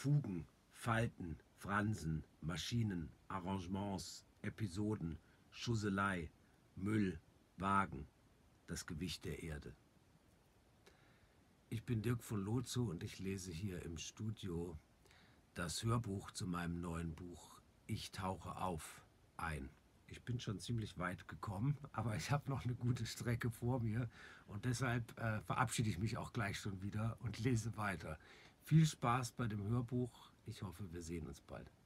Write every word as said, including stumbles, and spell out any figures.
Fugen, Falten, Fransen, Maschinen, Arrangements, Episoden, Schusselei, Müll, Wagen, das Gewicht der Erde. Ich bin Dirk von Lozo und ich lese hier im Studio das Hörbuch zu meinem neuen Buch Ich tauche auf ein. Ich bin schon ziemlich weit gekommen, aber ich habe noch eine gute Strecke vor mir und deshalb äh, verabschiede ich mich auch gleich schon wieder und lese weiter. Viel Spaß bei dem Hörbuch. Ich hoffe, wir sehen uns bald.